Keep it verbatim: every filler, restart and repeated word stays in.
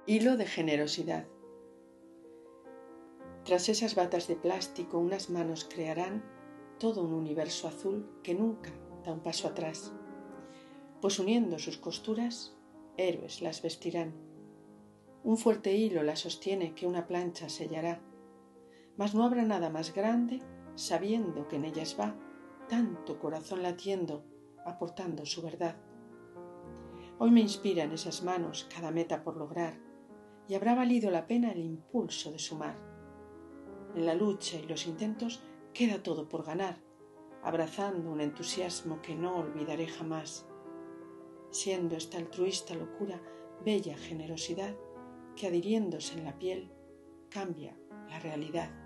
Hilo de generosidad. Tras esas batas de plástico, unas manos crearán todo un universo azul que nunca da un paso atrás, pues uniendo sus costuras, héroes las vestirán. Un fuerte hilo la sostiene que una plancha sellará, mas no habrá nada más grande sabiendo que en ellas va tanto corazón latiendo, aportando su verdad. Hoy me inspiran esas manos cada meta por lograr, y habrá valido la pena el impulso de sumar. En la lucha y los intentos queda todo por ganar, abrazando un entusiasmo que no olvidaré jamás, siendo esta altruista locura bella generosidad que adhiriéndose en la piel cambia la realidad.